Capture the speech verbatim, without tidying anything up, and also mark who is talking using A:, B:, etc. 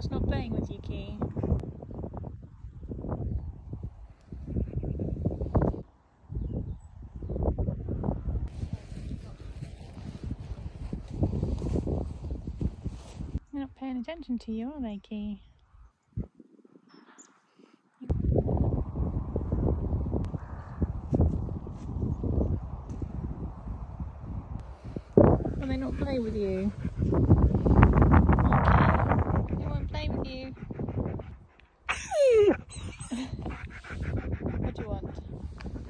A: What's not playing with you, Key? They're not paying attention to you, are they, Key? Will they not play with you? Okay. They won't play with you. What do you want?